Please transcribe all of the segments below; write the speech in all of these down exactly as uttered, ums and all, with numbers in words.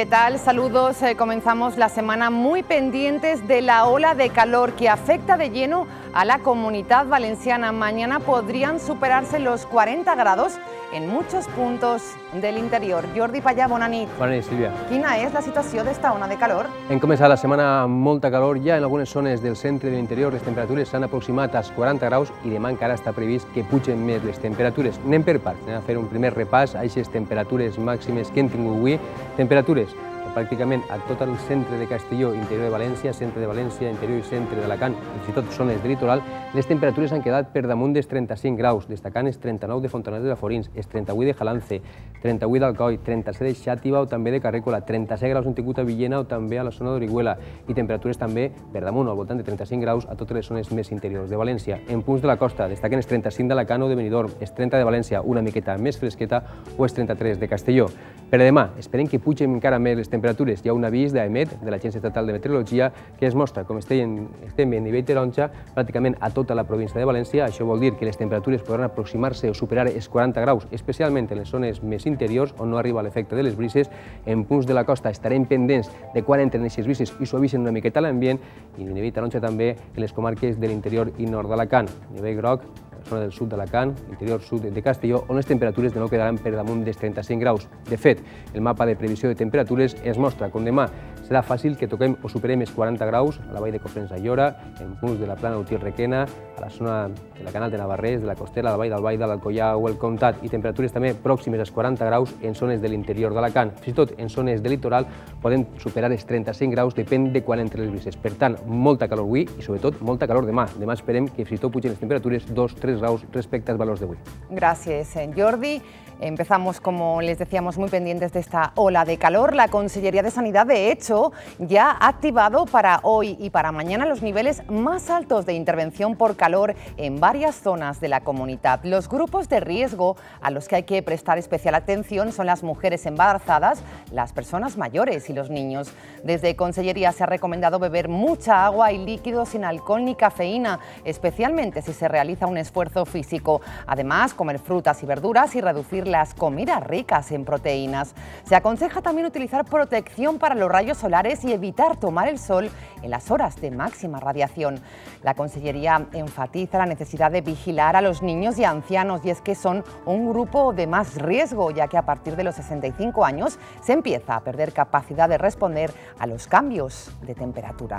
¿Qué tal? Saludos. Eh, comenzamos la semana muy pendientes de la ola de calor que afecta de lleno a la Comunitat Valenciana. Mañana podrían superarse los cuarenta grados en muchos puntos del interior. Jordi Pallà, bona nit. Bona nit, Sílvia. Quina és la situació d'esta ona de calor? Hem començat la setmana amb molta calor. Ja en algunes zones del centre i de l'interior les temperatures s'han aproximat als quaranta graus i demà encara està previst que pugen més les temperatures. Anem per parts, anem a fer un primer repàs a aquestes temperatures màximes que hem tingut avui. Temperatures pràcticament a tot el centre de Castelló, interior de València, centre de València, interior i centre d'Alacant, i fins i tot zones de litoral, les temperatures han quedat per damunt dels trenta-cinc graus, destacant els trenta-nou de Fontanals de la Forins, els trenta-vuit de Jalance, trenta-vuit d'Alcoi, trenta-set de Xàtiva o també de Carrícola, trenta-set graus han tingut a Villena o també a la zona d'Orihuela, i temperatures també per damunt, al voltant de trenta-cinc graus a totes les zones més interiors de València. En punts de la costa destaquen els trenta-cinc d'Alacant o de Benidorm, els trenta de València, una miqueta més fresqueta, o els trenta-tres de Castelló. Per demà, esperem que pugen encara més les temperatures. Hi ha un avís d'AEMET, de l'Agència Estatal de Meteorologia, que es mostra, com estem a nivell taronja, pràcticament a tota la província de València. Això vol dir que les temperatures podran aproximar-se o superar els quaranta graus, especialment en les zones més interiors, on no arriba l'efecte de les brises. En punts de la costa estarem pendents de quan entren aquestes brises i suavisen una miqueta l'ambient, i a nivell taronja també en les comarques de l'interior i nord d'Alacant. A nivell groc, zona del sud d'Alacant, interior sud de Castelló, on les temperatures de nou quedaran per damunt dels trenta-cinc graus. De fet, el mapa de previsió de temperatures es mostra com demà serà fàcil que toquem o superem els quaranta graus a la vall de Cofrents a Llora, en punts de la plana Utiel-Requena, a la zona de la Canal de Navarrés, de la Costera, la vall d'Albaida, de l'Alcoià o el Comtat, i temperatures també pròximes als quaranta graus en zones de l'interior d'Alacant. Fins i tot en zones de litoral podem superar els trenta-cinc graus, depèn de quan entren les brises. Per tant, molta calor avui i sobretot molta calor demà. Demà esperem que fins i tot pugen les temperatures dos tres graus respecte als valors d'avui. Gracias, Jordi. Empezamos, como les decíamos, muy pendientes de esta ola de calor. La Consellería de Sanidad, de hecho, ya ha activado para hoy y para mañana los niveles más altos de intervención por calor en varias zonas de la comunidad. Los grupos de riesgo a los que hay que prestar especial atención son las mujeres embarazadas, las personas mayores y los niños. Desde Consellería se ha recomendado beber mucha agua y líquidos sin alcohol ni cafeína, especialmente si se realiza un esfuerzo físico. Además, comer frutas y verduras y reducir las comidas ricas en proteínas. Se aconseja también utilizar protección para los rayos solares y evitar tomar el sol en las horas de máxima radiación. La Consellería enfatiza la necesidad de vigilar a los niños y ancianos, y es que son un grupo de más riesgo, ya que a partir de los sesenta y cinco años se empieza a perder capacidad de responder a los cambios de temperatura.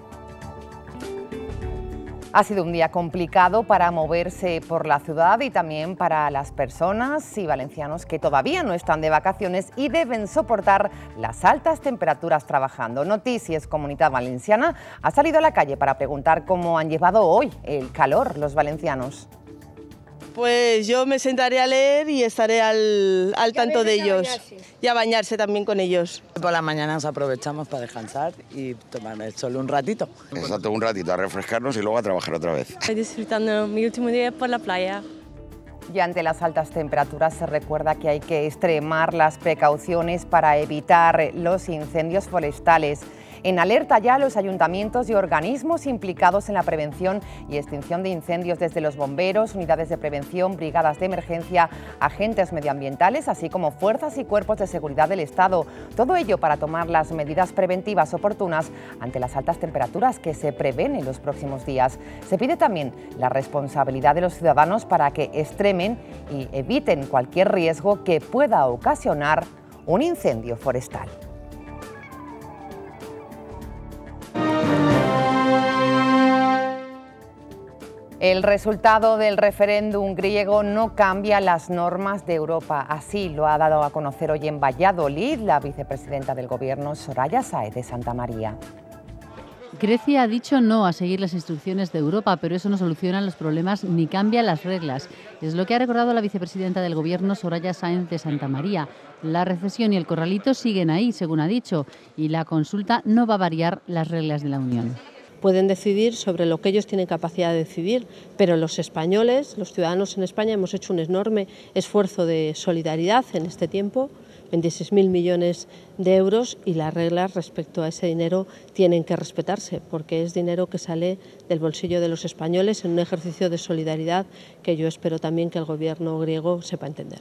Ha sido un día complicado para moverse por la ciudad y también para las personas y valencianos que todavía no están de vacaciones y deben soportar las altas temperaturas trabajando. Noticias Comunitat Valenciana ha salido a la calle para preguntar cómo han llevado hoy el calor los valencianos. Pues yo me sentaré a leer y estaré al, al tanto de ellos. Y a bañarse también con ellos. Por las mañanas aprovechamos para descansar y tomar el sol un ratito. Exacto, un ratito a refrescarnos y luego a trabajar otra vez. Estoy disfrutando mi último día por la playa. Y ante las altas temperaturas se recuerda que hay que extremar las precauciones para evitar los incendios forestales. En alerta ya los ayuntamientos y organismos implicados en la prevención y extinción de incendios, desde los bomberos, unidades de prevención, brigadas de emergencia, agentes medioambientales, así como fuerzas y cuerpos de seguridad del Estado. Todo ello para tomar las medidas preventivas oportunas ante las altas temperaturas que se prevén en los próximos días. Se pide también la responsabilidad de los ciudadanos para que extremen y eviten cualquier riesgo que pueda ocasionar un incendio forestal. El resultado del referéndum griego no cambia las normas de Europa. Así lo ha dado a conocer hoy en Valladolid la vicepresidenta del Gobierno, Soraya Sáez de Santamaría. Grecia ha dicho no a seguir las instrucciones de Europa, pero eso no soluciona los problemas ni cambia las reglas. Es lo que ha recordado la vicepresidenta del Gobierno, Soraya Sáez de Santamaría. La recesión y el corralito siguen ahí, según ha dicho, y la consulta no va a variar las reglas de la Unión. Pueden decidir sobre lo que ellos tienen capacidad de decidir, pero los españoles, los ciudadanos en España, hemos hecho un enorme esfuerzo de solidaridad en este tiempo, veintiséis mil millones de euros, y las reglas respecto a ese dinero tienen que respetarse, porque es dinero que sale del bolsillo de los españoles en un ejercicio de solidaridad que yo espero también que el Gobierno griego sepa entender.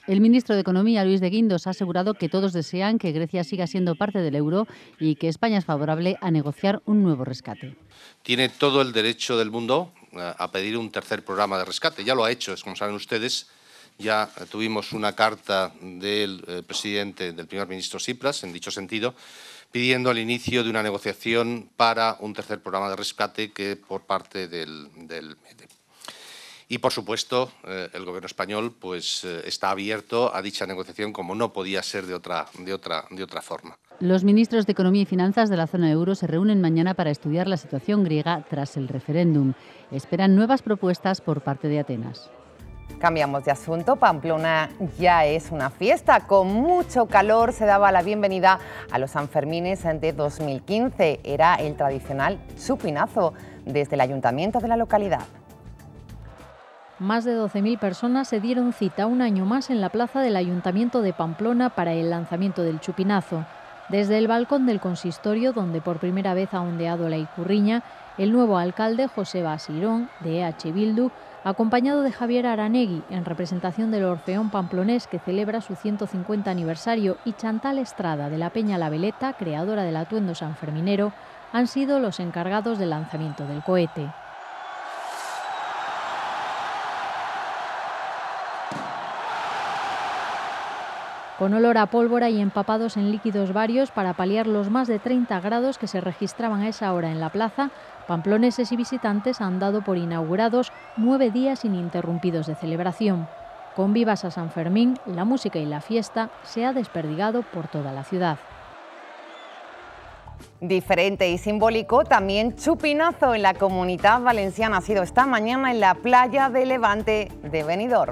El ministro de Economía, Luis de Guindos, ha asegurado que todos desean que Grecia siga siendo parte del euro y que España es favorable a negociar un nuevo rescate. Tiene todo el derecho del mundo a pedir un tercer programa de rescate. Ya lo ha hecho, como saben ustedes. Ya tuvimos una carta del eh, presidente, del primer ministro Tsipras, en dicho sentido, pidiendo el inicio de una negociación para un tercer programa de rescate que por parte del, del M E D E. Y, por supuesto, eh, el Gobierno español pues, eh, está abierto a dicha negociación como no podía ser de otra, de, otra, de otra forma. Los ministros de Economía y Finanzas de la zona euro se reúnen mañana para estudiar la situación griega tras el referéndum. Esperan nuevas propuestas por parte de Atenas. Cambiamos de asunto. Pamplona ya es una fiesta. Con mucho calor se daba la bienvenida a los Sanfermines de dos mil quince. Era el tradicional chupinazo desde el ayuntamiento de la localidad. Más de doce mil personas se dieron cita un año más en la plaza del Ayuntamiento de Pamplona para el lanzamiento del chupinazo. Desde el balcón del consistorio, donde por primera vez ha ondeado la icurriña, el nuevo alcalde, Joseba Asirón, de E H Bildu, acompañado de Javier Aranegui, en representación del Orfeón Pamplonés, que celebra su ciento cincuenta aniversario, y Chantal Estrada, de la Peña La Veleta, creadora del atuendo sanferminero, han sido los encargados del lanzamiento del cohete. Con olor a pólvora y empapados en líquidos varios para paliar los más de treinta grados que se registraban a esa hora en la plaza, pamploneses y visitantes han dado por inaugurados nueve días ininterrumpidos de celebración. Con vivas a San Fermín, la música y la fiesta se ha desperdigado por toda la ciudad. Diferente y simbólico, también chupinazo en la Comunidad Valenciana ha sido esta mañana en la playa de Levante de Benidorm.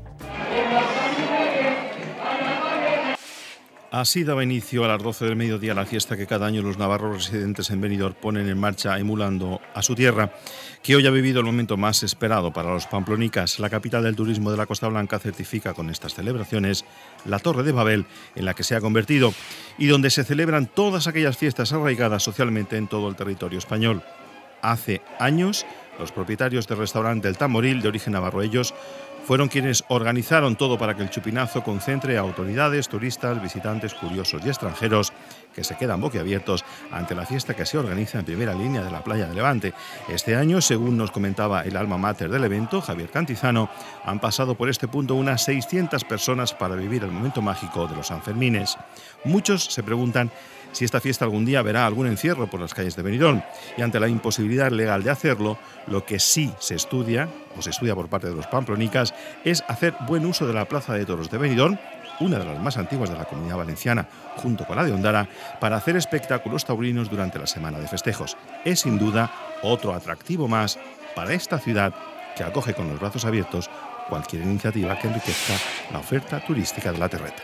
Así daba inicio a las doce del mediodía la fiesta que cada año los navarros residentes en Benidorm ponen en marcha emulando a su tierra, que hoy ha vivido el momento más esperado para los pamplonicas. La capital del turismo de la Costa Blanca certifica con estas celebraciones la Torre de Babel en la que se ha convertido y donde se celebran todas aquellas fiestas arraigadas socialmente en todo el territorio español. Hace años, los propietarios del restaurante El Tamboril, de origen navarro ellos, fueron quienes organizaron todo para que el chupinazo concentre a autoridades, turistas, visitantes, curiosos y extranjeros que se quedan boquiabiertos ante la fiesta que se organiza en primera línea de la playa de Levante. Este año, según nos comentaba el alma mater del evento, Javier Cantizano, han pasado por este punto unas seiscientas personas para vivir el momento mágico de los Sanfermines. Muchos se preguntan si esta fiesta algún día verá algún encierro por las calles de Benidorm, y ante la imposibilidad legal de hacerlo, lo que sí se estudia, o se estudia por parte de los pamplonicas, es hacer buen uso de la Plaza de Toros de Benidorm, una de las más antiguas de la Comunidad Valenciana, junto con la de Ondara, para hacer espectáculos taurinos durante la semana de festejos. Es sin duda otro atractivo más para esta ciudad que acoge con los brazos abiertos cualquier iniciativa que enriquezca la oferta turística de la terreta.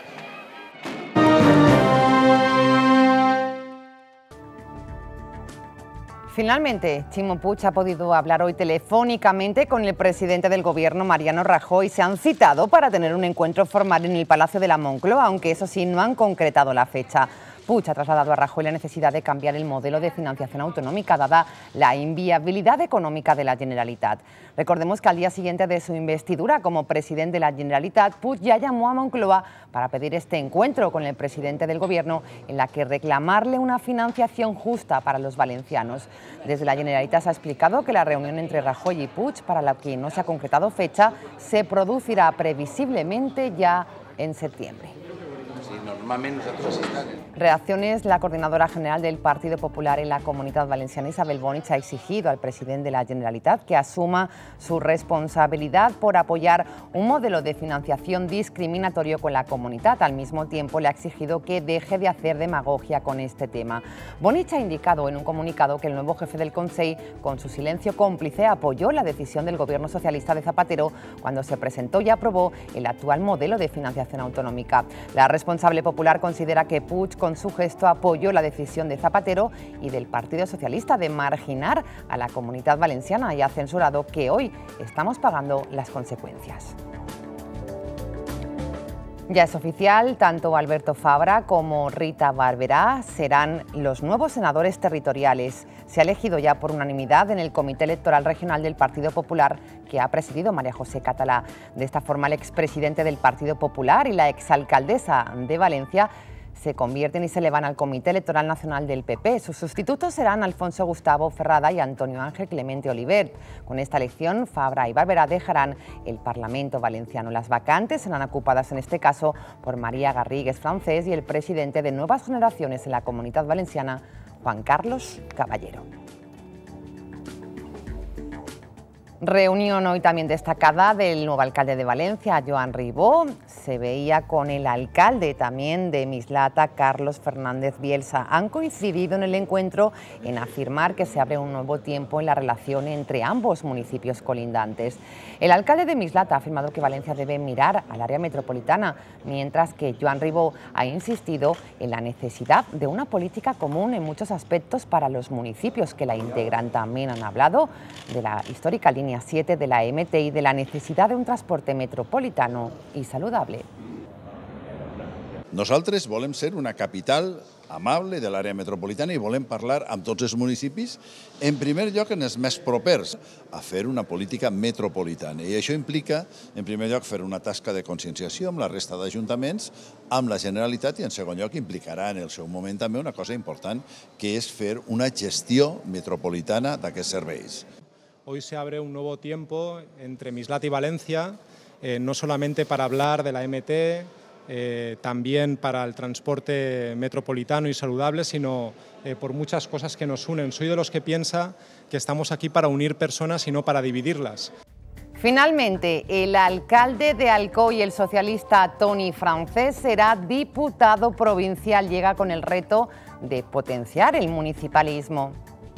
Finalmente, Ximo Puig ha podido hablar hoy telefónicamente con el presidente del Gobierno, Mariano Rajoy. Se han citado para tener un encuentro formal en el Palacio de la Moncloa, aunque eso sí, no han concretado la fecha. Puig ha trasladado a Rajoy la necesidad de cambiar el modelo de financiación autonómica, dada la inviabilidad económica de la Generalitat. Recordemos que al día siguiente de su investidura como presidente de la Generalitat, Puig ya llamó a Moncloa para pedir este encuentro con el presidente del Gobierno, en la que reclamarle una financiación justa para los valencianos. Desde la Generalitat se ha explicado que la reunión entre Rajoy y Puig, para la que no se ha concretado fecha, se producirá previsiblemente ya en septiembre. Reacciones. La coordinadora general del Partido Popular en la Comunidad Valenciana, Isabel Bonich, ha exigido al presidente de la Generalitat que asuma su responsabilidad por apoyar un modelo de financiación discriminatorio con la comunidad. Al mismo tiempo, le ha exigido que deje de hacer demagogia con este tema. Bonich ha indicado en un comunicado que el nuevo jefe del Consell, con su silencio cómplice, apoyó la decisión del Gobierno socialista de Zapatero cuando se presentó y aprobó el actual modelo de financiación autonómica. La responsable popular considera que Puig, con su gesto, apoyó la decisión de Zapatero y del Partido Socialista de marginar a la Comunidad Valenciana, y ha censurado que hoy estamos pagando las consecuencias. Ya es oficial, tanto Alberto Fabra como Rita Barberá serán los nuevos senadores territoriales. Se ha elegido ya por unanimidad en el Comité Electoral Regional del Partido Popular, que ha presidido María José Catalá. De esta forma, el expresidente del Partido Popular y la exalcaldesa de Valencia se convierten y se elevan al Comité Electoral Nacional del P P. Sus sustitutos serán Alfonso Gustavo Ferrada y Antonio Ángel Clemente Olivet. Con esta elección, Fabra y Barberá dejarán el Parlamento valenciano. Las vacantes serán ocupadas en este caso por María Garrigues Francés y el presidente de Nuevas Generaciones en la Comunidad Valenciana, Juan Carlos Caballero. Reunión hoy también destacada del nuevo alcalde de Valencia, Joan Ribó. Se veía con el alcalde también de Mislata, Carlos Fernández Bielsa. Han coincidido en el encuentro en afirmar que se abre un nuevo tiempo en la relación entre ambos municipios colindantes. El alcalde de Mislata ha afirmado que Valencia debe mirar al área metropolitana, mientras que Joan Ribó ha insistido en la necesidad de una política común en muchos aspectos para los municipios que la integran. También han hablado de la histórica línea siete de la M T y de la necesidad de un transporte metropolitano y saludable. Nosaltres volem ser una capital amable de l'àrea metropolitana i volem parlar amb tots els municipis, en primer lloc en els més propers, a fer una política metropolitana. I això implica, en primer lloc, fer una tasca de conscienciació amb la resta d'ajuntaments, amb la Generalitat, i en segon lloc implicarà en el seu moment també una cosa important, que és fer una gestió metropolitana d'aquests serveis. Hoy se abre un nuevo tiempo entre Mislata y Valencia, eh, no solamente para hablar de la M T, eh, también para el transporte metropolitano y saludable, sino eh, por muchas cosas que nos unen. Soy de los que piensa que estamos aquí para unir personas y no para dividirlas. Finalmente, el alcalde de Alcoi, el socialista Toni Francés, será diputado provincial. Llega con el reto de potenciar el municipalismo.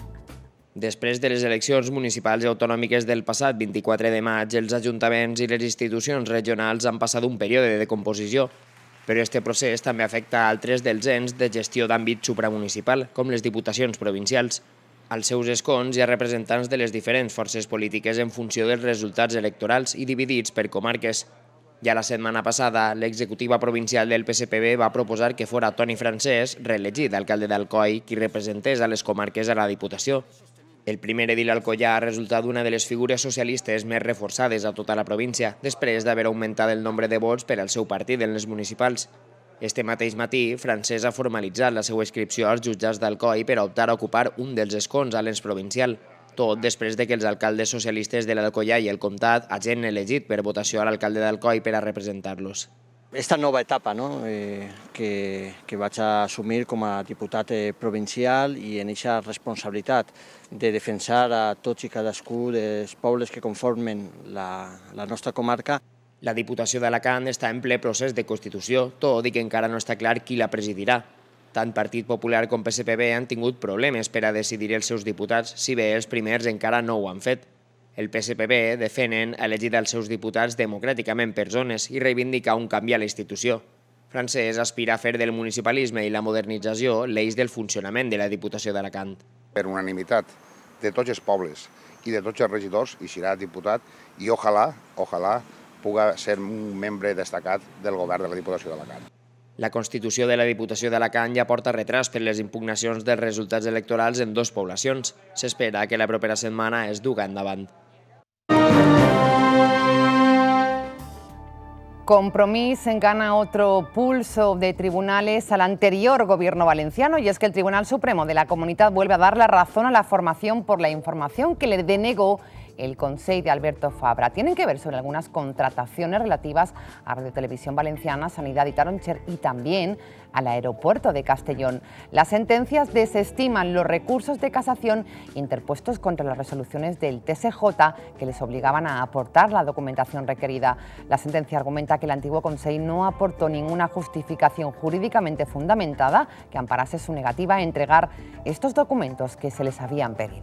Després de les eleccions municipals i autonòmiques del passat vint-i-quatre de maig, els ajuntaments i les institucions regionals han passat un període de composició, però aquest procés també afecta altres dels ens de gestió d'àmbit supramunicipal, com les diputacions provincials. Als seus escons hi ha representants de les diferents forces polítiques en funció dels resultats electorals i dividits per comarques. Ja la setmana passada, l'executiva provincial del P S P B va proposar que fora Toni Francés, reelegit alcalde d'Alcoi, qui representés a les comarques a la Diputació. El primer edil alcoià ha resultat una de les figures socialistes més reforçades a tota la província, després d'haver augmentat el nombre de vots per al seu partit en les municipals. Este mateix matí, Francés ha formalitzat la seva inscripció als jutjats d'Alcoi per optar a ocupar un dels escons a l'ens provincial, tot després de que els alcaldes socialistes de l'Alcoià i el comtat hagin elegit per votació a l'alcalde d'Alcoi per a representar-los. Esta nova etapa no? eh, que, que vaig assumir com a diputat eh, provincial i en aquesta responsabilitat de defensar a tots i cadascú dels pobles que conformen la, la nostra comarca. La Diputació d'Alacant està en ple procés de constitució, tot i que encara no està clar qui la presidirà. Tant Partit Popular com P S P B han tingut problemes per a decidir els seus diputats, si bé els primers encara no ho han fet. El P S P B defenen elegir els seus diputats democràticament per zones i reivindicar un canvi a la institució. Francés aspira a fer del municipalisme i la modernització l'eix del funcionament de la Diputació d'Alacant. Per unanimitat de tots els pobles i de tots els regidors, i serà diputat, i ojalà, ojalà puga ser un membre destacat del govern de la Diputació d'Alacant. La Constitució de la Diputació d'Alacant ja porta retras per les impugnacions dels resultats electorals en dues poblacions. S'espera que la propera setmana es duga endavant. Compromís gana otro pulso de tribunales al anterior gobierno valenciano, y es que el Tribunal Supremo de la Comunitat vuelve a dar la razón a la formación por la información que le denegó el Consell de Alberto Fabra. Tienen que ver sobre algunas contrataciones relativas a Radio Televisión Valenciana, Sanidad y Taroncher, y también al aeropuerto de Castellón. Las sentencias desestiman los recursos de casación interpuestos contra las resoluciones del T S J que les obligaban a aportar la documentación requerida. La sentencia argumenta que el antiguo Consell no aportó ninguna justificación jurídicamente fundamentada que amparase su negativa a entregar estos documentos que se les habían pedido.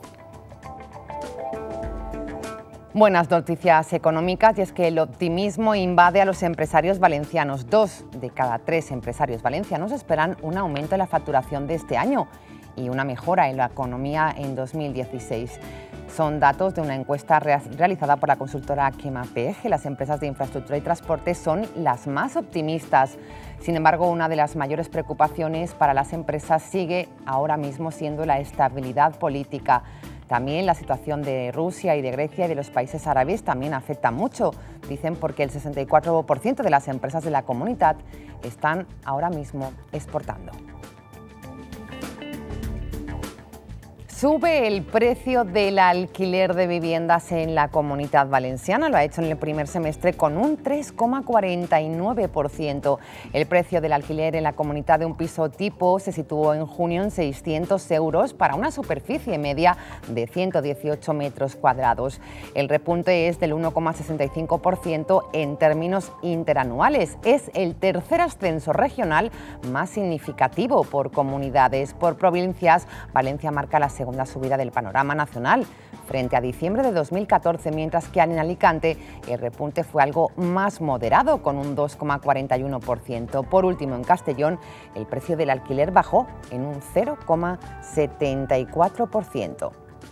Buenas noticias económicas, y es que el optimismo invade a los empresarios valencianos. Dos de cada tres empresarios valencianos esperan un aumento en la facturación de este año y una mejora en la economía en dos mil dieciséis. Son datos de una encuesta realizada por la consultora Quemapeg. Las empresas de infraestructura y transporte son las más optimistas. Sin embargo, una de las mayores preocupaciones para las empresas sigue ahora mismo siendo la estabilidad política. También la situación de Rusia y de Grecia y de los países árabes también afecta mucho. Dicen porque el sesenta y cuatro por ciento de las empresas de la comunidad están ahora mismo exportando. Sube el precio del alquiler de viviendas en la Comunidad Valenciana. Lo ha hecho en el primer semestre con un tres coma cuarenta y nueve por ciento. El precio del alquiler en la comunidad de un piso tipo se situó en junio en seiscientos euros para una superficie media de ciento dieciocho metros cuadrados. El repunte es del uno coma sesenta y cinco por ciento en términos interanuales. Es el tercer ascenso regional más significativo por comunidades. Por provincias, Valencia marca la segunda la subida del panorama nacional frente a diciembre de dos mil catorce, mientras que en Alicante el repunte fue algo más moderado, con un dos coma cuarenta y uno por ciento. Por último, en Castellón, el precio del alquiler bajó en un cero coma setenta y cuatro por ciento.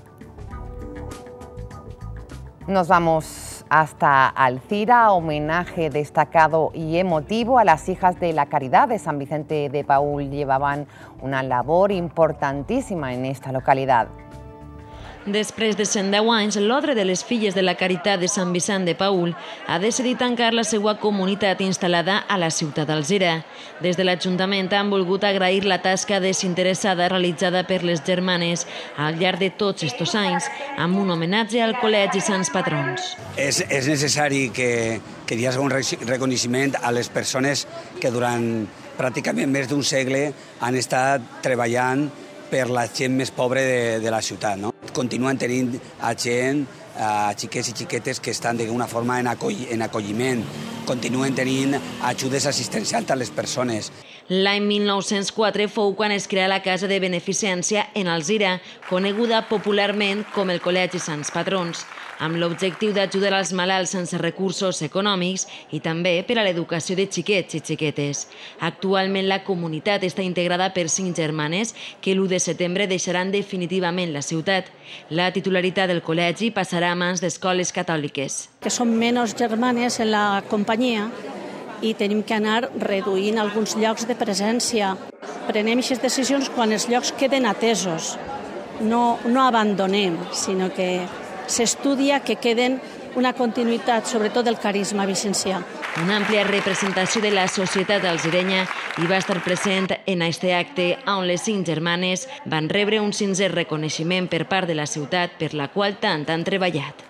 Nos vamos hasta Alcira, homenaje destacado y emotivo a las hijas de la Caridad de San Vicente de Paúl. Llevaban una labor importantíssima en esta localitat. Després de cent deu anys, l'Ordre de les Filles de la Caritat de Sant Vicent de Paúl ha decidit tancar la seva comunitat instal·lada a la ciutat d'Alzira. Des de l'Ajuntament han volgut agrair la tasca desinteressada realitzada per les germanes al llarg de tots estos anys, amb un homenatge al Col·legi Sants Patrons. És, és necessari que, que hi hagi un reconeixement a les persones que durant pràcticament més d'un segle han estat treballant per la gent més pobra de, de la ciutat. No? Continuen tenint a gent, a xiquets i xiquetes que estan d'alguna forma en, acoll, en acolliment, continuen tenint ajudes assistencials a les persones. L'any mil nou-cents quatre fou quan es crea la Casa de Beneficència en Alzira, coneguda popularment com el Col·legi Sants Patrons, amb l'objectiu d'ajudar als malalts sense recursos econòmics i també per a l'educació de xiquets i xiquetes. Actualment la comunitat està integrada per cinc germanes que l'u de setembre deixaran definitivament la ciutat. La titularitat del col·legi passarà a mans d'escoles catòliques. Que som menys germanes en la companyia i tenim que anar reduint alguns llocs de presència. Prenem aquestes decisions quan els llocs queden atesos. No, no abandonem, sinó que s'estudia que queden una continuïtat, sobretot del carisma vicencià. Una àmplia representació de la societat alzirenya hi va estar present en aquest acte, on les cinc germanes van rebre un sincer reconeixement per part de la ciutat per la qual tant han treballat.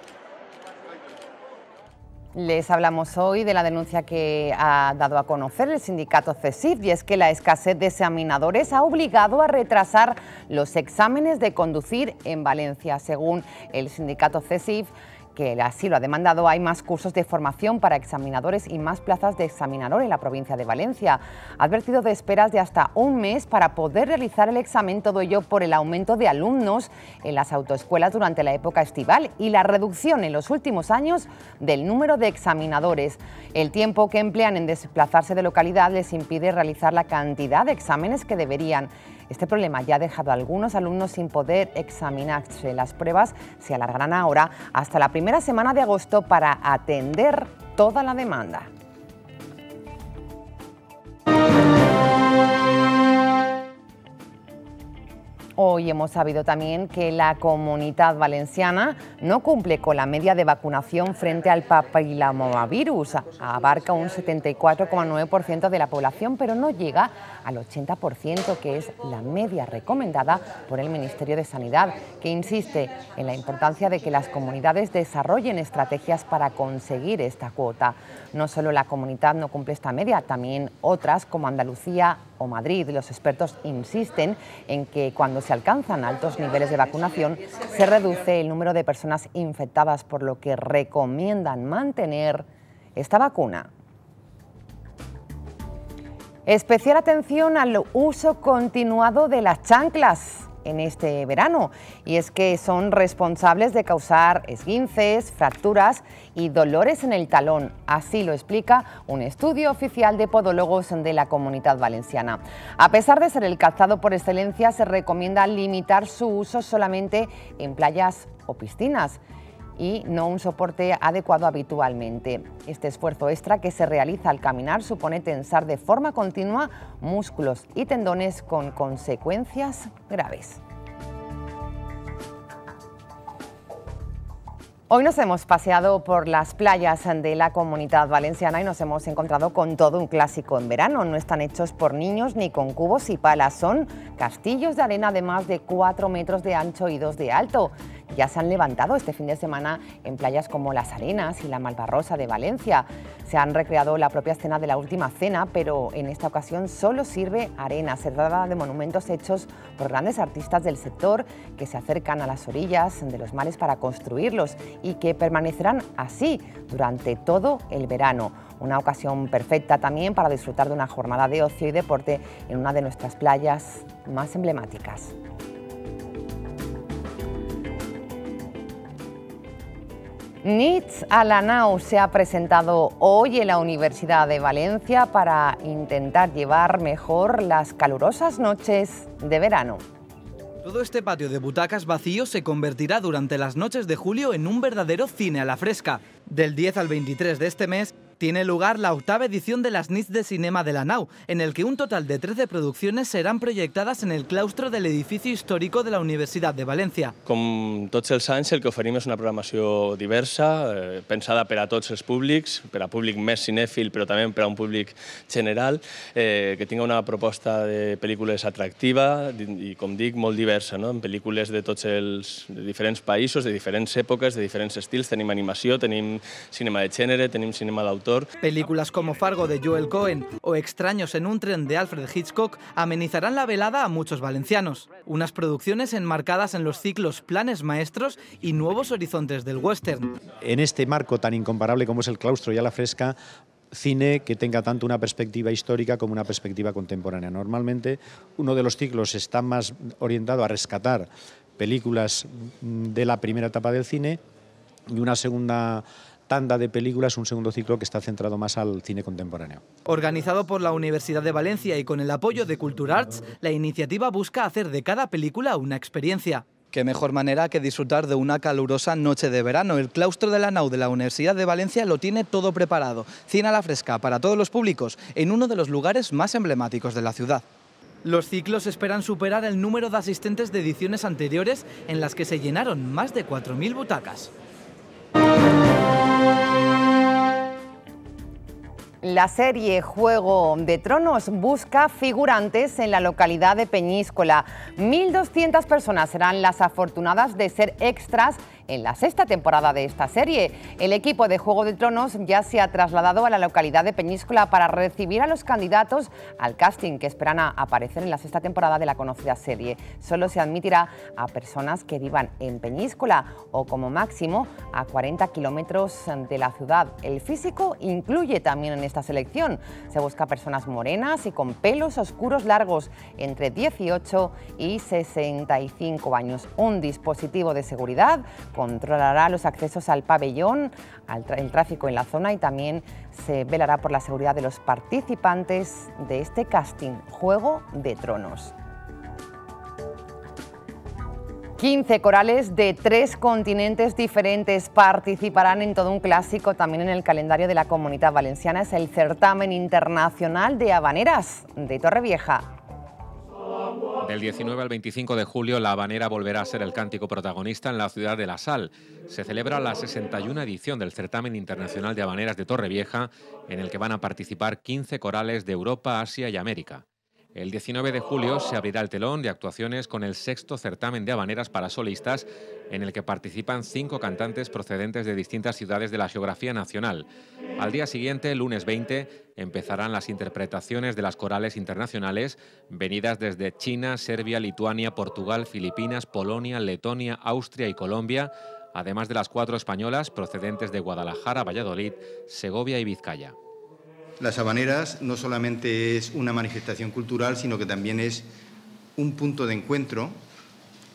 Les hablamos hoy de la denuncia que ha dado a conocer el sindicato CESIF, y es que la escasez de examinadores ha obligado a retrasar los exámenes de conducir en Valencia. Según el sindicato CESIF, que así lo ha demandado, hay más cursos de formación para examinadores y más plazas de examinador en la provincia de Valencia. Ha advertido de esperas de hasta un mes para poder realizar el examen, todo ello por el aumento de alumnos en las autoescuelas durante la época estival y la reducción en los últimos años del número de examinadores. El tiempo que emplean en desplazarse de localidad les impide realizar la cantidad de exámenes que deberían. Este problema ya ha dejado a algunos alumnos sin poder examinarse. Las pruebas se alargarán ahora hasta la primera semana de agosto para atender toda la demanda. Hoy hemos sabido también que la Comunidad Valenciana no cumple con la media de vacunación frente al papilomavirus. Abarca un setenta y cuatro coma nueve por ciento de la población, pero no llega al ochenta por ciento, que es la media recomendada por el Ministerio de Sanidad, que insiste en la importancia de que las comunidades desarrollen estrategias para conseguir esta cuota. No solo la comunidad no cumple esta media, también otras como Andalucía o Madrid. Los expertos insisten en que cuando se alcanzan altos niveles de vacunación se reduce el número de personas infectadas, por lo que recomiendan mantener esta vacuna. Especial atención al uso continuado de las chanclas. en este verano, y es que son responsables de causar esguinces, fracturas y dolores en el talón. Así lo explica un estudio oficial de podólogos de la Comunidad Valenciana. A pesar de ser el calzado por excelencia, se recomienda limitar su uso solamente en playas o piscinas y no un soporte adecuado habitualmente. Este esfuerzo extra que se realiza al caminar supone tensar de forma continua músculos y tendones con consecuencias graves. Hoy nos hemos paseado por las playas de la Comunidad Valenciana y nos hemos encontrado con todo un clásico en verano. No están hechos por niños ni con cubos y palas, son castillos de arena de más de cuatro metros de ancho y dos de alto. Ya se han levantado este fin de semana en playas como Las Arenas y la Malvarrosa de Valencia. Se han recreado la propia escena de la Última Cena, pero en esta ocasión solo sirve arena. Se trata de monumentos hechos por grandes artistas del sector que se acercan a las orillas de los mares para construirlos y que permanecerán así durante todo el verano. Una ocasión perfecta también para disfrutar de una jornada de ocio y deporte en una de nuestras playas más emblemáticas. Nits a la Nau se ha presentado hoy en la Universidad de Valencia para intentar llevar mejor las calurosas noches de verano. Todo este patio de butacas vacío se convertirá durante las noches de julio en un verdadero cine a la fresca. Del diez al veintitrés de este mes tiene lugar la octava edición de las Nits de Cinema de la Nau, en el que un total de trece producciones serán proyectadas en el claustro del edifici històric de la Universitat de València. Com tots els anys, el que oferim és una programació diversa, eh, pensada per a tots els públics, per a públic més cinèfil, però també per a un públic general, eh, que tinga una proposta de pel·lícules atractiva i, com dic, molt diversa, no? En pel·lícules de tots els de diferents països, de diferents èpoques, de diferents estils. Tenim animació, tenim cinema de gènere, tenim cinema d'autor. Películas como Fargo de Joel Cohen o Extraños en un tren de Alfred Hitchcock amenizarán la velada a muchos valencianos. Unas producciones enmarcadas en los ciclos Planes Maestros y Nuevos Horizontes del Western. En este marco tan incomparable como es el claustro y a la fresca, cine que tenga tanto una perspectiva histórica como una perspectiva contemporánea. Normalmente uno de los ciclos está más orientado a rescatar películas de la primera etapa del cine y una segunda tanda de películas, un segundo ciclo que está centrado más al cine contemporáneo. Organizado por la Universidad de Valencia y con el apoyo de Culturarts, la iniciativa busca hacer de cada película una experiencia. Qué mejor manera que disfrutar de una calurosa noche de verano. El claustro de la Nau de la Universidad de Valencia lo tiene todo preparado. Cine a la fresca para todos los públicos en uno de los lugares más emblemáticos de la ciudad. Los ciclos esperan superar el número de asistentes de ediciones anteriores en las que se llenaron más de cuatro mil butacas. La serie Juego de Tronos busca figurantes en la localidad de Peñíscola. mil doscientas personas serán las afortunadas de ser extras en la sexta temporada de esta serie. El equipo de Juego de Tronos ya se ha trasladado a la localidad de Peñíscola para recibir a los candidatos al casting que esperan a aparecer en la sexta temporada de la conocida serie. Solo se admitirá a personas que vivan en Peñíscola o como máximo a cuarenta kilómetros de la ciudad. El físico incluye también en esta selección. Se busca personas morenas y con pelos oscuros largos entre dieciocho y sesenta y cinco años. Un dispositivo de seguridad controlará los accesos al pabellón, al el tráfico en la zona y también se velará por la seguridad de los participantes de este casting Juego de Tronos. quince corales de tres continentes diferentes participarán en todo un clásico también en el calendario de la Comunidad Valenciana. Es el certamen internacional de habaneras de Torrevieja. Del diecinueve al veinticinco de julio, la habanera volverá a ser el cántico protagonista en la ciudad de La Sal. Se celebra la sesenta y una edición del certamen internacional de habaneras de Torrevieja, en el que van a participar quince corales de Europa, Asia y América. El diecinueve de julio se abrirá el telón de actuaciones con el sexto certamen de habaneras para solistas, en el que participan cinco cantantes procedentes de distintas ciudades de la geografía nacional. Al día siguiente, lunes veinte, empezarán las interpretaciones de las corales internacionales venidas desde China, Serbia, Lituania, Portugal, Filipinas, Polonia, Letonia, Austria y Colombia, además de las cuatro españolas procedentes de Guadalajara, Valladolid, Segovia y Vizcaya. Las habaneras no solamente es una manifestación cultural, sino que también es un punto de encuentro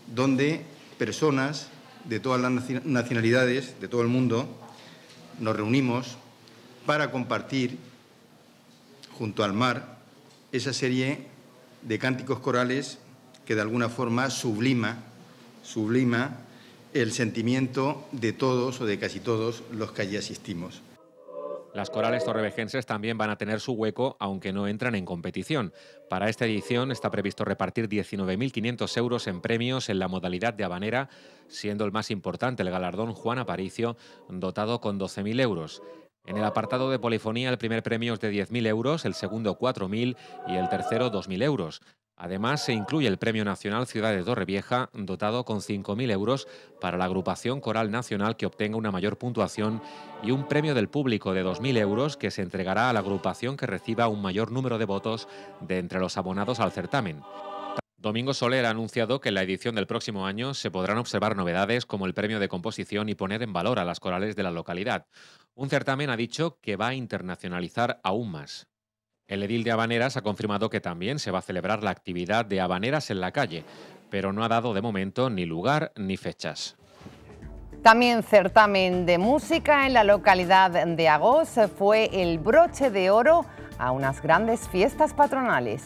donde personas de todas las nacionalidades, de todo el mundo, nos reunimos para compartir, junto al mar, esa serie de cánticos corales que de alguna forma sublima, sublima el sentimiento de todos o de casi todos los que allí asistimos. Las corales torrevejenses también van a tener su hueco, aunque no entran en competición. Para esta edición está previsto repartir diecinueve mil quinientos euros en premios en la modalidad de habanera, siendo el más importante el galardón Juan Aparicio, dotado con doce mil euros. En el apartado de polifonía, el primer premio es de diez mil euros, el segundo cuatro mil y el tercero dos mil euros. Además, se incluye el Premio Nacional Ciudad de Torrevieja, dotado con cinco mil euros para la agrupación coral nacional que obtenga una mayor puntuación, y un premio del público de dos mil euros que se entregará a la agrupación que reciba un mayor número de votos de entre los abonados al certamen. Domingo Soler ha anunciado que en la edición del próximo año se podrán observar novedades como el premio de composición y poner en valor a las corales de la localidad. Un certamen, ha dicho, que va a internacionalizar aún más. El edil de Habaneras ha confirmado que también se va a celebrar la actividad de Habaneras en la calle, pero no ha dado de momento ni lugar ni fechas. También certamen de música en la localidad de Agós fue el broche de oro a unas grandes fiestas patronales.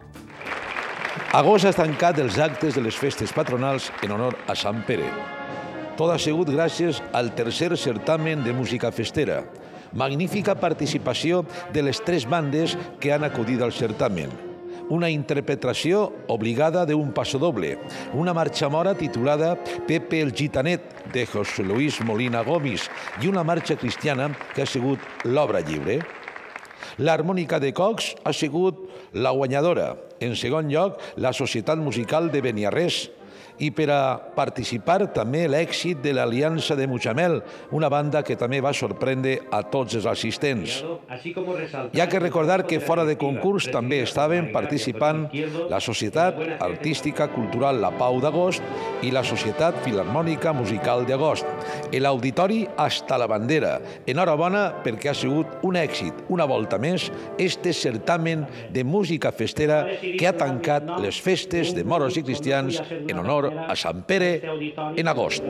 Agós ha tancat els actes de les festes patronals en honor a Sant Pere. Tot ha sigut gràcies al tercer certamen de música festera. Magnífica participació de les tres bandes que han acudit al certamen. Una interpretació obligada d'un passodoble, una marxa mora titulada Pepe el Gitanet, de José Luis Molina Gomis, i una marxa cristiana que ha sigut l'obra lliure. L'harmònica de Cox ha sigut la guanyadora. En segon lloc, la Societat Musical de Beniarrés. I per a participar també l'èxit de l'Aliança de Mutxamel, una banda que també va sorprendre a tots els assistents. Hi ha que recordar que fora de concurs també estaven participant la Societat Artística Cultural La Pau d'Agost i la Societat Filharmònica Musical d'Agost. L'Auditori Hasta la Bandera. Enhorabona perquè ha sigut un èxit, una volta més, este certamen de música festera que ha tancat les festes de moros i cristians en honor a Sant Pere en agost.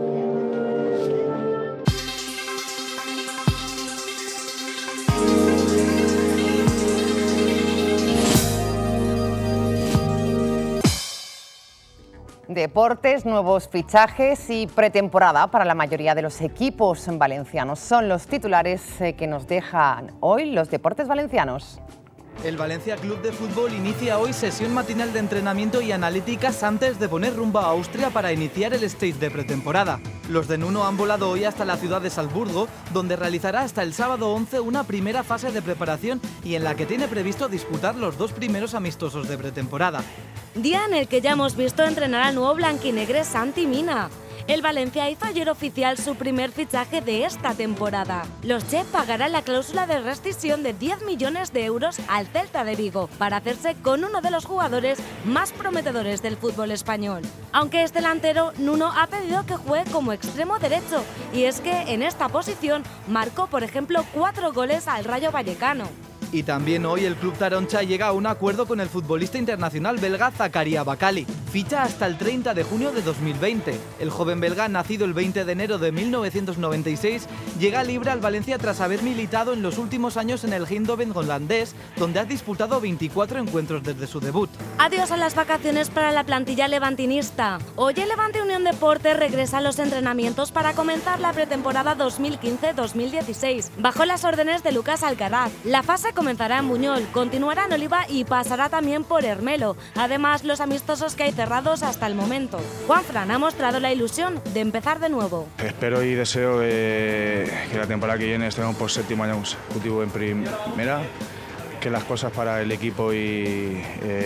Deportes, nuevos fichajes y pretemporada para la mayoría de los equipos valencianos. Son los titulares que nos dejan hoy los deportes valencianos. El Valencia Club de Fútbol inicia hoy sesión matinal de entrenamiento y analíticas antes de poner rumbo a Austria para iniciar el stage de pretemporada. Los de Nuno han volado hoy hasta la ciudad de Salzburgo, donde realizará hasta el sábado once una primera fase de preparación y en la que tiene previsto disputar los dos primeros amistosos de pretemporada. Día en el que ya hemos visto entrenar al nuevo blanquinegre Santi Mina. El Valencia hizo ayer oficial su primer fichaje de esta temporada. Los Che pagarán la cláusula de rescisión de diez millones de euros al Celta de Vigo para hacerse con uno de los jugadores más prometedores del fútbol español. Aunque es delantero, Nuno ha pedido que juegue como extremo derecho, y es que en esta posición marcó, por ejemplo, cuatro goles al Rayo Vallecano. Y también hoy el club taroncha llega a un acuerdo con el futbolista internacional belga Zakaria Bakali. Ficha hasta el treinta de junio de dos mil veinte. El joven belga, nacido el veinte de enero de mil novecientos noventa y seis, llega libre al Valencia tras haber militado en los últimos años en el Eindhoven holandés, donde ha disputado veinticuatro encuentros desde su debut. Adiós a las vacaciones para la plantilla levantinista. Hoy el Levante Unión Deportes regresa a los entrenamientos para comenzar la pretemporada dos mil quince dos mil dieciséis, bajo las órdenes de Lucas Alcaraz. La fase comenzará en Buñol, continuará en Oliva y pasará también por Hermelo. Además, los amistosos que hay cerrados hasta el momento. Juanfran ha mostrado la ilusión de empezar de nuevo. Espero y deseo que, que la temporada que viene estemos por séptimo año consecutivo en primera, que las cosas para el equipo y,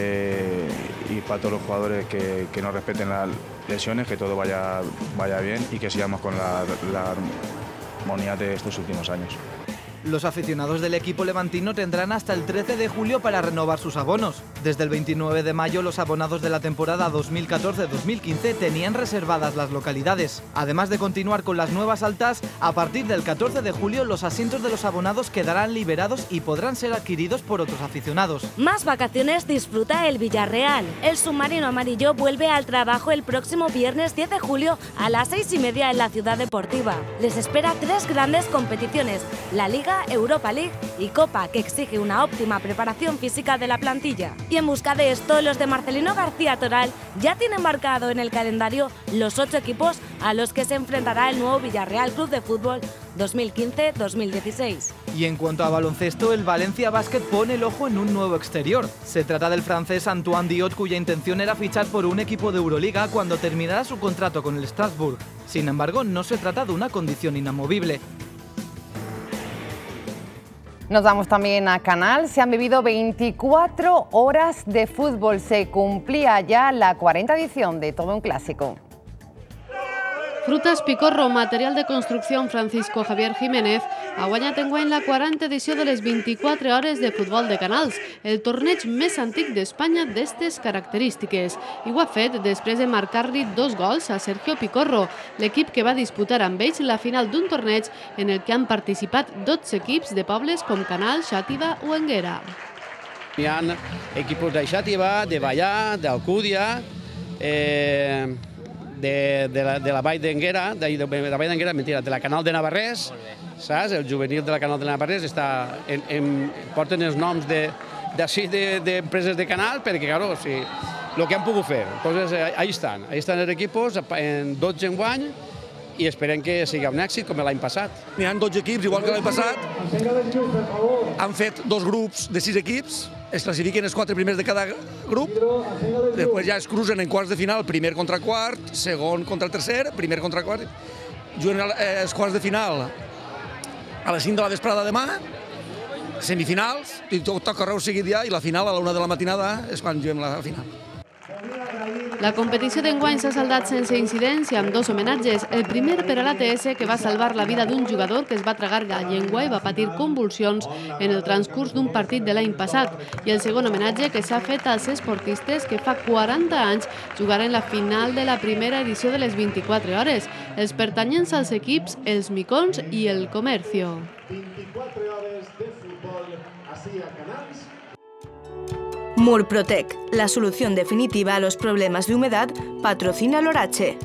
eh, y para todos los jugadores que, que no respeten las lesiones, que todo vaya, vaya bien y que sigamos con la, la armonía de estos últimos años. Los aficionados del equipo levantino tendrán hasta el trece de julio para renovar sus abonos. Desde el veintinueve de mayo, los abonados de la temporada dos mil catorce dos mil quince tenían reservadas las localidades. Además de continuar con las nuevas altas, a partir del catorce de julio los asientos de los abonados quedarán liberados y podrán ser adquiridos por otros aficionados. Más vacaciones disfruta el Villarreal. El submarino amarillo vuelve al trabajo el próximo viernes diez de julio a las seis y media en la Ciudad Deportiva. Les espera tres grandes competiciones, la Liga, Europa League y Copa, que exige una óptima preparación física de la plantilla. Y en busca de esto, los de Marcelino García Toral ya tienen marcado en el calendario los ocho equipos a los que se enfrentará el nuevo Villarreal Club de Fútbol dos mil quince dos mil dieciséis. Y en cuanto a baloncesto, el Valencia Basket pone el ojo en un nuevo exterior. Se trata del francés Antoine Diot, cuya intención era fichar por un equipo de Euroliga cuando terminara su contrato con el Strasbourg. Sin embargo, no se trata de una condición inamovible. Nos vamos también a Canal. Se han vivido veinticuatro horas de fútbol. Se cumplía ya la cuarenta edición de Todo un Clásico. Frutas Picorro, material de construcció Francisco Javier Jiménez, ha guanyat enguany la quaranta edició de les vint-i-quatre hores de futbol de Canals, el torneig més antic d'Espanya d'estes característiques. I ho ha fet després de marcar-li dos gols a Sergio Picorro, l'equip que va disputar amb ells la final d'un torneig en el que han participat dotze equips de pobles com Canals, Xàtiva o Anguera. Hi ha equips de Xàtiva, de Vallà, d'Alcúdia, eh... de, de, la, de la Vall d'Anguera, de, de la Vall d'Anguera, mentira, de la Canal de Navarrés, saps? El juvenil de la Canal de Navarrés està en, en, porten els noms d'empreses de, de, de, de Canal, perquè, claro, o sigui, el que han pogut fer. Entonces, ahí estan, ahí estan els equipos, en dotze enguany, i esperem que sigui un èxit com l'any passat. N'hi ha dotze equips, igual que l'any passat. Han fet dos grups de sis equips, es classifiquen els quatre primers de cada grup, després ja es cruzen en quarts de final, primer contra quart, segon contra tercer, primer contra quart, juguen els quarts de final a les cinc de la vesprada demà, semifinals, i tot toca arreu seguit ja, i la final a la una de la matinada és quan juguem la final. La competició d'enguany s'ha saldat sense incidents i amb dos homenatges. El primer per a l'A T S, que va salvar la vida d'un jugador que es va tragar gallengua i va patir convulsions en el transcurs d'un partit de l'any passat. I el segon homenatge que s'ha fet als esportistes que fa quaranta anys jugaren la final de la primera edició de les vint-i-quatre hores, els pertanyents als equips Els Micons i El Comercio. vint-i-quatre hores de futbol així a Canals. Murprotec, la solución definitiva a los problemas de humedad, patrocina Lorache.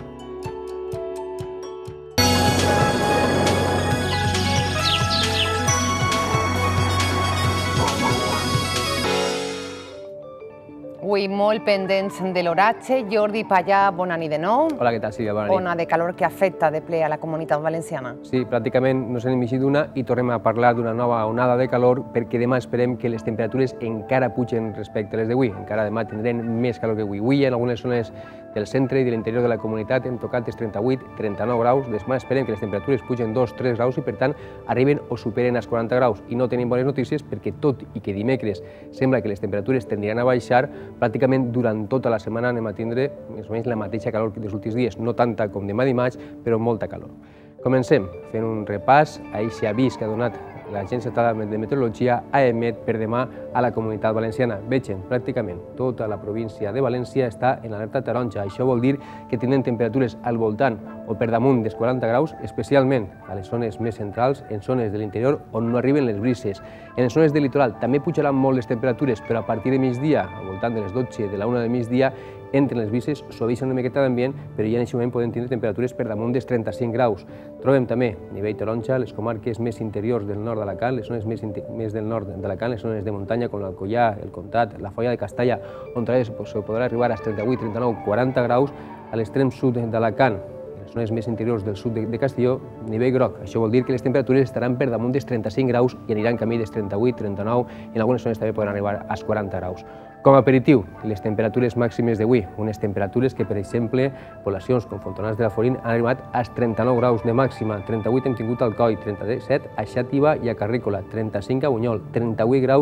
Avui molt pendents de l'oratge. Jordi Pallà, bona nit de nou. Hola, què tal, Sílvia? Bona nit. Ona de calor que afecta de ple a la comunitat valenciana. Sí, pràcticament no se n'hem eixit d'una i tornem a parlar d'una nova onada de calor perquè demà esperem que les temperatures encara pugen respecte a les d'avui. Encara demà tindrem més calor que avui. Avui en algunes zones del centre i de l'interior de la comunitat hem tocat els trenta-vuit trenta-nou graus. Demà esperem que les temperatures pugen dos tres graus i per tant arriben o superen els quaranta graus. I no tenim bones notícies perquè tot i que dimecres sembla que les temperatures tendiran a baixar, pràcticament durant tota la setmana anem a tindre més o menys la mateixa calor que dels últims dies, no tanta com demà dimarts, però molta calor. Comencem fent un repàs a aquest avís que ha donat l'Agència Estatal de Meteorologia a emet per demà a la comunitat valenciana. Vegem, pràcticament tota la província de València està en alerta taronja. Això vol dir que tindrem temperatures al voltant o per damunt dels quaranta graus, especialment a les zones més centrals, en zones de l'interior on no arriben les brises. En les zones del litoral també pujaran molt les temperatures, però a partir de migdia, al voltant de les dotze de la una de migdia, entren les brises, suavitzen una miqueta d'ambient, però ja en aquest moment podem tindre temperatures per damunt dels trenta-cinc graus. Trobem també nivell taronja les comarques més interiors del nord d'Alacant, les zones més, més del nord d'Alacant, les zones de muntanya com l'Alcoià, el Comtat, la Foia de Castalla, on també se podrà arribar als trenta-vuit, trenta-nou, quaranta graus, a l'extrem sud d'Alacant, les zones més interiors del sud de Castelló, nivell groc. Això vol dir que les temperatures estaran per damunt dels trenta-cinc graus i aniran camí dels trenta-vuit, trenta-nou i en algunes zones també podran arribar als quaranta graus. Com a aperitiu, les temperatures màximes d'avui, unes temperatures que, per exemple, poblacions com Fontanals de la Forín han arribat als trenta-nou graus de màxima, trenta-vuit hem tingut a Alcoi, trenta-set a Xàtiva i a Carrícola, trenta-cinc a Bunyol, trenta-vuit graus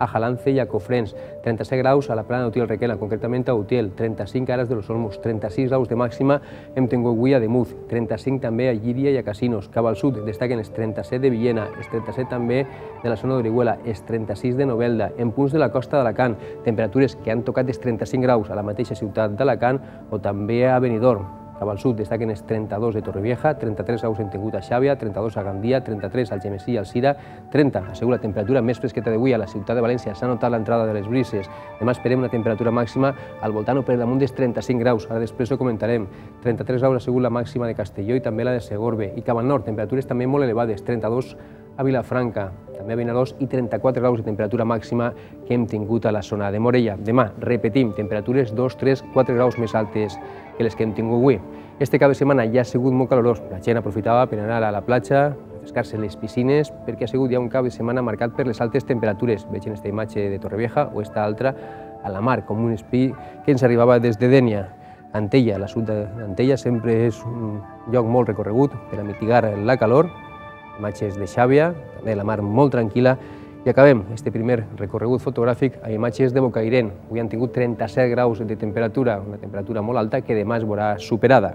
a Jalance i a Cofrents, trenta-set graus a la plana d'Utiel Requena, concretament a Utiel, trenta-cinc a Aras de los Olmos, trenta-sis graus de màxima hem tingut avui a Demuz, trenta-cinc també a Llíria i a Casinos. Cap al sud destaquen els trenta-set de Villena, els trenta-set també de la zona d'Orihuela, els trenta-sis de Novelda, en punts de la costa d'Alacant, temperatures que han tocat els trenta-cinc graus a la mateixa ciutat d'Alacant o també a Benidorm. Cap al sud destaquen els trenta-dos de Torrevieja, trenta-tres graus hem tingut a Xàbia, trenta-dos a Gandia, trenta-tres al Algemesí i al Cira, trenta, ha sigut la temperatura més fresqueta d'avui a la ciutat de València, s'ha notat l'entrada de les brises. Demà esperem una temperatura màxima al voltant o per damunt dels trenta-cinc graus, ara després ho comentarem. trenta-tres graus ha sigut la màxima de Castelló i també la de Segorbe. I cap al nord, temperatures també molt elevades, trenta-dos a Vilafranca, també a Vinaròs i trenta-quatre graus de temperatura màxima que hem tingut a la zona de Morella. Demà, repetim, temperatures dos, tres, quatre graus més altes que les que hem tingut avui. Este cap de setmana ja ha sigut molt calorós. La gent aprofitava per anar a la platja, a refrescar-se les piscines, perquè ha sigut ja un cap de setmana marcat per les altes temperatures. Veig en aquesta imatge de Torrevieja o esta altra a la mar, com un espí que ens arribava des de Dénia. Antella, la sud d'Antella sempre és un lloc molt recorregut per a mitigar la calor. Imatges de Xàbia, també la mar molt tranquil·la. I acabem este primer recorregut fotogràfic a imatges de Bocairent. Avui han tingut trenta-set graus de temperatura, una temperatura molt alta que demà es veurà superada.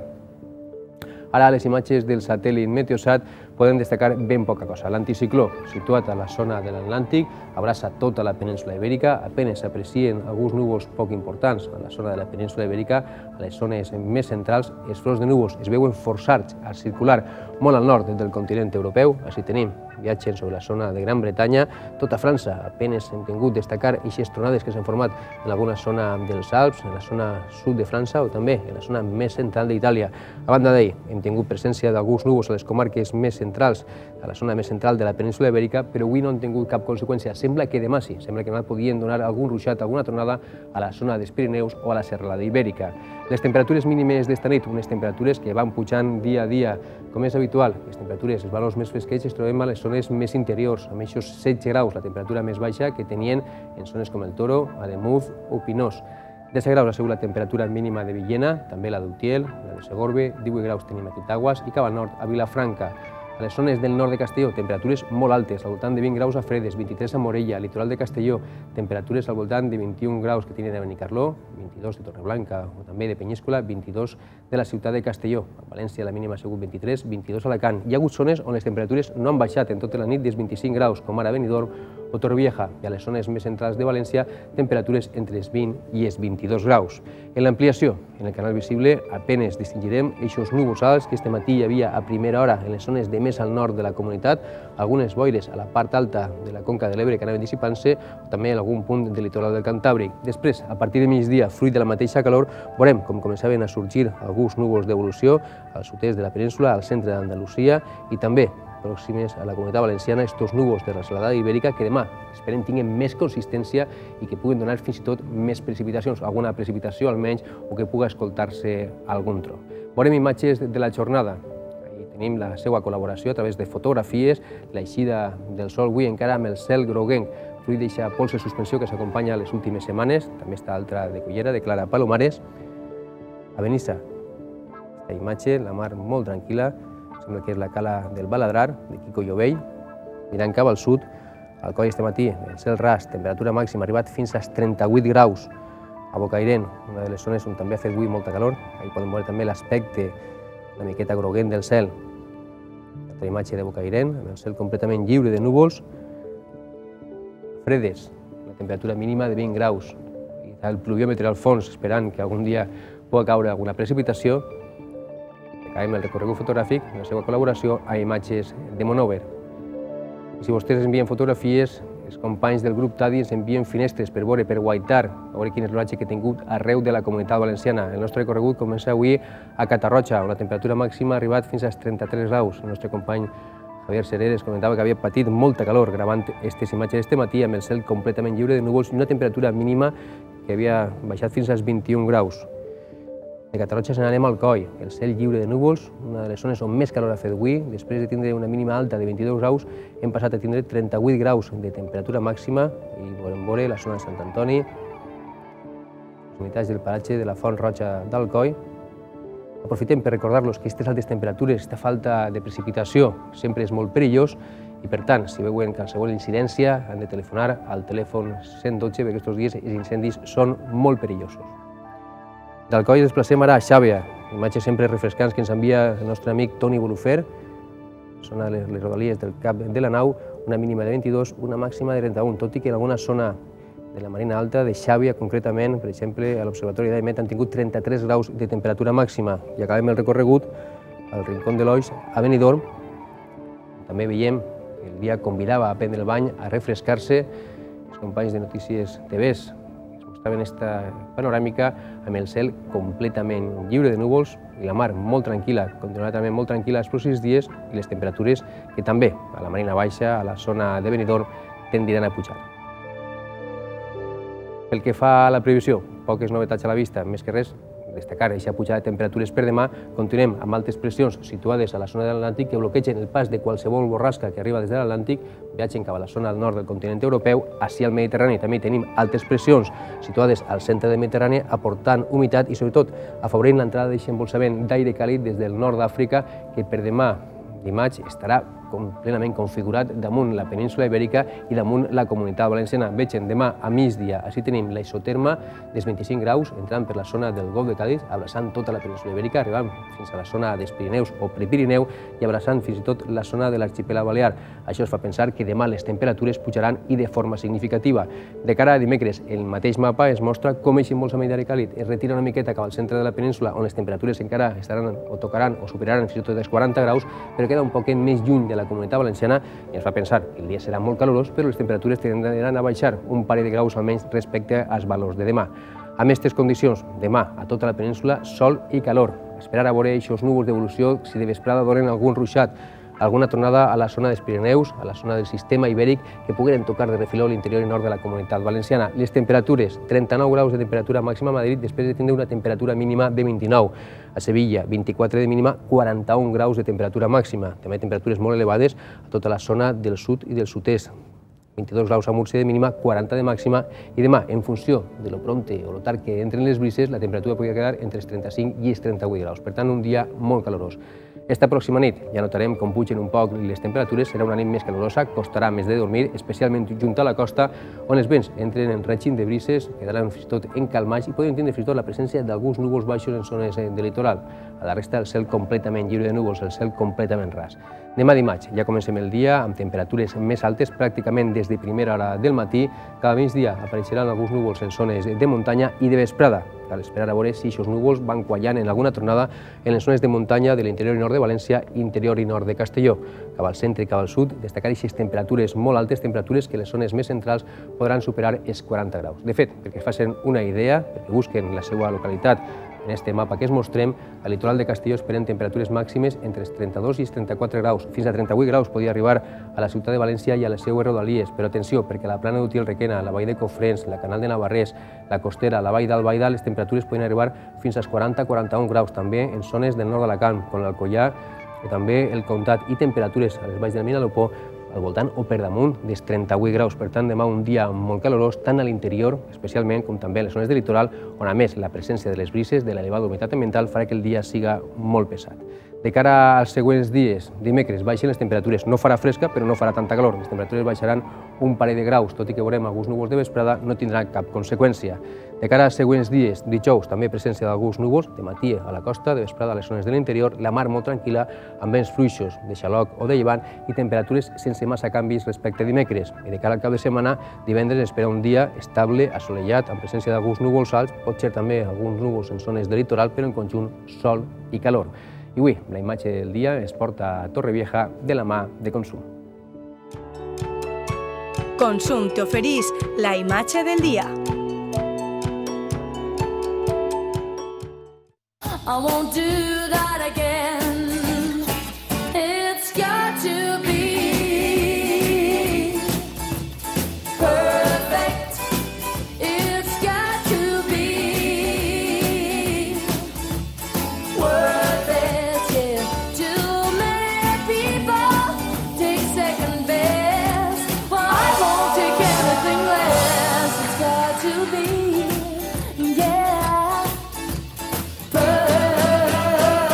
Ara les imatges del satèl·lit Meteosat poden destacar ben poca cosa. L'anticicló, situat a la zona de l'Atlàntic, abraça tota la península Ibèrica, apenas s'aprecien alguns núvols poc importants a la zona de la península Ibèrica, a les zones més centrals els fronts de núvols es veuen forçats a circular molt al nord del continent europeu. Així tenim viatgen sobre la zona de Gran Bretanya, tota França apenas hem tingut destacar aquestes tronades que s'han format en alguna zona dels Alps, en la zona sud de França o també en la zona més central d'Itàlia. A banda d'ell, hem tingut presència d'alguns núvols a les comarques més centrals, a la zona més central de la península Ibèrica, però avui no han tingut cap conseqüència. Sembla que demà sí, sembla que demà podien donar algun ruixat, alguna tronada a la zona dels Pirineus o a la serralada Ibèrica. Les temperatures mínimes d'esta nit, unes temperatures que van pujant dia a dia, com és habitual. Les temperatures, els valors més fresquets, es trobem a les zones més interiors, amb aquests setze graus, la temperatura més baixa que tenien en zones com el Toro, Ademuz o Pinós. disset graus ha sigut la temperatura mínima de Villena, també la d'Utiel, la de Segorbe, divuit graus tenim a Titaguas i cap al nord, a Vilafranca. A les zones del nord de Castelló, temperatures molt altes, al voltant de vint graus a Fredes, vint-i-tres a Morella, litoral de Castelló, temperatures al voltant de vint-i-un graus que tenen a Benicarló, vint-i-dos de Torreblanca o també de Penyíscola, vint-i-dos de la ciutat de Castelló. A València la mínima ha sigut vint-i-tres, vint-i-dos a Alacant. Hi ha hagut zones on les temperatures no han baixat en tota la nit dels vint-i-cinc graus, com ara Benidorm o Torrevieja, i a les zones més centrals de València, temperatures entre els vint i els vint-i-dos graus. En l'ampliació, en el canal visible, apenas distingirem eixos núvols alts que este matí hi havia a primera hora en les zones de més al nord de la comunitat, algunes boires a la part alta de la conca de l'Ebre que anaven dissipant-se, o també en algun punt del litoral del Cantàbric. Després, a partir de migdia, fruit de la mateixa calor, veurem com començaven a sorgir alguns núvols d'evolució al sud-est de la península, al centre d'Andalusia i també pròximes a la comunitat valenciana, estos núvols de la serralada ibèrica que demà esperem tinguin més consistència i que puguen donar fins i tot més precipitacions, alguna precipitació almenys, o que pugui escoltar-se algun tro. Veurem imatges de la jornada. Ahí tenim la seva col·laboració a través de fotografies, l'eixida del sol avui encara amb el cel groguenc, fruit d'aquesta pols de suspensió que s'acompanya les últimes setmanes. També està altra de Cullera, de Clara Palomares. A Benissa, aquesta imatge, la mar molt tranquil·la, sembla que és la cala del Baladrar, de Quico Llovell. Mirant cap al sud, al coll este matí, el cel ras, temperatura màxima arribat fins als trenta-vuit graus. A Bocairent, una de les zones on també ha fet avui molta calor, ahí podem veure també l'aspecte una miqueta groguent del cel. Altra imatge de Bocairent, amb el cel completament lliure de núvols. Fredes, la temperatura mínima de vint graus. I el pluviòmetre al fons, esperant que algun dia pugui caure alguna precipitació. Acabem el recorregut fotogràfic, la seva col·laboració a imatges de Monover. I si vostès envien fotografies, els companys del grup Tadi ens envien finestres per veure, per guaitar, a veure quin és l'oratge que ha tingut arreu de la comunitat valenciana. El nostre recorregut comença avui a Catarroja, on la temperatura màxima ha arribat fins als trenta-tres graus. El nostre company Javier Sereres comentava que havia patit molta calor gravant aquestes imatges este matí amb el cel completament lliure de núvols i una temperatura mínima que havia baixat fins als vint-i-un graus. De Catarroja se n'anem al Coll, el cel lliure de núvols, una de les zones on més calor ha fet avui. Després de tindre una mínima alta de vint-i-dos graus, hem passat a tindre trenta-vuit graus de temperatura màxima i volem veure la zona de Sant Antoni, les unitats del paratge de la Font Roja d'Alcoi, Aprofitem per recordar-los que aquestes altes temperatures, aquesta falta de precipitació, sempre és molt perillós i, per tant, si veuen qualsevol incidència, han de telefonar al telèfon cent dotze perquè aquests dies els incendis són molt perillosos. D'Alcoi desplacem ara a Xàbia, imatges sempre refrescants que ens envia el nostre amic Toni Bolufer. Són a les rodalies del cap de la nau, una mínima de vint-i-dos, una màxima de trenta-un, tot i que en alguna zona de la Marina Alta, de Xàbia concretament, per exemple, a l'Observatori d'Aimet han tingut trenta-tres graus de temperatura màxima. I acabem el recorregut al Rincón de l'Oix, a Benidorm. També veiem que el dia convidava a prendre el bany, a refrescar-se. Els companys de Notícies T V ens mostraven aquesta panoràmica amb el cel completament lliure de núvols i la mar molt tranquil·la, continuarà també molt tranquil·la els pròxims dies i les temperatures que també a la Marina Baixa, a la zona de Benidorm, tendiran a pujar. Pel que fa a la previsió, poques novetats a la vista, més que res, destacar aquesta pujada de temperatures per demà. Continuem amb altes pressions situades a la zona de l'Atlàntic que bloquegen el pas de qualsevol borrasca que arriba des de l'Atlàntic, viatgen cap a la zona del nord del continent europeu, així al Mediterrani també tenim altes pressions situades al centre del Mediterrani, aportant humitat i sobretot afavorint l'entrada d'aquest embolsament d'aire càlid des del nord d'Àfrica, que per demà dimarts estarà plenament configurat damunt la península Ibèrica i damunt la Comunitat Valenciana. Vegem demà a migdia, així tenim la isoterma dels vint-i-cinc graus, entrant per la zona del Golf de Càdiz, abraçant tota la península Ibèrica, arribant fins a la zona dels Pirineus o Prepirineu i abraçant fins i tot la zona de l'arxipèlag balear. Això es fa pensar que demà les temperatures pujaran i de forma significativa. De cara a dimecres, el mateix mapa es mostra com aquest embolsament d'aire càlid es retira una miqueta cap al centre de la península, on les temperatures encara estaran o tocaran o superaran fins i tot els quaranta graus, però queda un poquet més lluny de la Comunitat Valenciana i ens fa pensar que el dia serà molt calorós, però les temperatures tendran a baixar un parell de graus almenys respecte als valors de demà. Amb aquestes condicions, demà a tota la península, sol i calor. Esperar a veure aquests núvols d'evolució, si de vesprada donen algun ruixat, alguna tornada a la zona dels Pirineus, a la zona del sistema ibèric, que pogueren tocar de refiló l'interior i nord de la Comunitat Valenciana. Les temperatures, trenta-nou graus de temperatura màxima a Madrid, després de tindre una temperatura mínima de vint-i-nou. A Sevilla, vint-i-quatre de mínima, quaranta-un graus de temperatura màxima. També temperatures molt elevades a tota la zona del sud i del sud-est. vint-i-dos graus a Múrcia de mínima, quaranta de màxima, i demà, en funció de lo prompte o lo tard que entren les brises, la temperatura podria quedar entre els trenta-cinc i els trenta-vuit graus. Per tant, un dia molt calorós. Esta pròxima nit ja notarem com pugen un poc les temperatures, serà una nit més calorosa, costarà més de dormir, especialment junt a la costa, on els vents entren en règim de brises, quedaran fins i tot encalmats i poden tindre fins i tot la presència d'alguns núvols baixos en zones de litoral. A la resta, el cel completament lliure de núvols, el cel completament ras. Demà dimarts ja comencem el dia amb temperatures més altes, pràcticament des de primera hora del matí. Cada migdia apareixeran alguns núvols en zones de muntanya i de vesprada. Cal esperar a veure si aquests núvols van quallant en alguna tronada en les zones de muntanya de l'interior i nord de València, interior i nord de Castelló. Cap al centre i cap al sud, destacar aquestes temperatures molt altes, temperatures que les zones més centrals podran superar els quaranta graus. De fet, perquè facin una idea, perquè busquen la seva localitat en este mapa que es mostrem, al litoral de Castelló esperen temperatures màximes entre els trenta-dos i els trenta-quatre graus. Fins a trenta-vuit graus podia arribar a la ciutat de València i a les seues rodalies. Però atenció, perquè la plana d'Utiel Requena, la vall de Cofrents, la canal de Navarrés, la costera, la vall d'Albaida, les temperatures poden arribar fins als quaranta a quaranta-un graus, també en zones del nord d'Alacant, com l'Alcoià, o també el Comtat, i temperatures a les valls del Vinalopó al voltant o per damunt dels trenta-vuit graus. Per tant, demà un dia molt calorós, tant a l'interior, especialment, com també a les zones de litoral, on a més la presència de les brises de l'elevada humitat ambiental farà que el dia siga molt pesat. De cara als següents dies, dimecres, baixen les temperatures. No farà fresca, però no farà tanta calor. Les temperatures baixaran un parell de graus, tot i que veurem alguns núvols de vesprada, no tindrà cap conseqüència. De cara als següents dies, dijous, també presència d'alguns núvols, de matí a la costa, de vesprada a les zones de l'interior, la mar molt tranquil·la, amb vents fluixos de xaloc o de llevant i temperatures sense massa canvis respecte a dimecres. I de cara al cap de setmana, divendres espera un dia estable, assolellat, amb presència d'alguns núvols alts, pot ser també alguns núvols en zones de litoral, però en conjunt sol i calor. I avui, la imatge del dia es porta a Torrevieja de la mà de Consum. Consum t'ofereix la imatge del dia. I won't do that again. It's got to be perfect. It's got to be worth it. Yeah. Too many people take second best. Well, I won't take anything less. It's got to be, yeah. Perfect.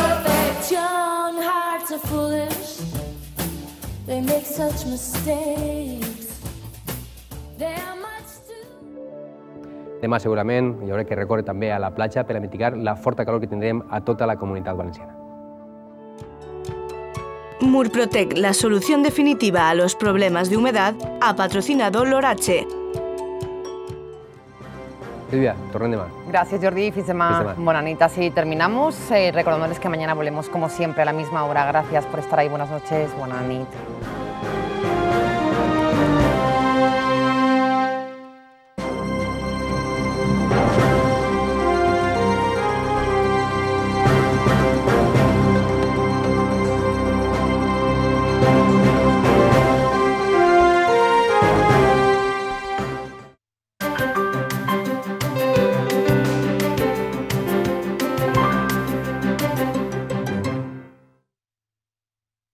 such mistakes. There much to... Demà segurament hi haurà que recórrer també a la platja per a mitigar la forta calor que tindrem a tota la comunitat valenciana. Murprotec, la solución definitiva a los problemas de humedad, ha patrocinado l'Oratge. Silvia, tornem demà. Gracias, Jordi. Fins demà. Fins demà. Buena nit. Así terminamos. Eh, recordándoles que mañana volvemos como siempre a la misma hora. Gracias por estar ahí. Buenas noches. Buena nit.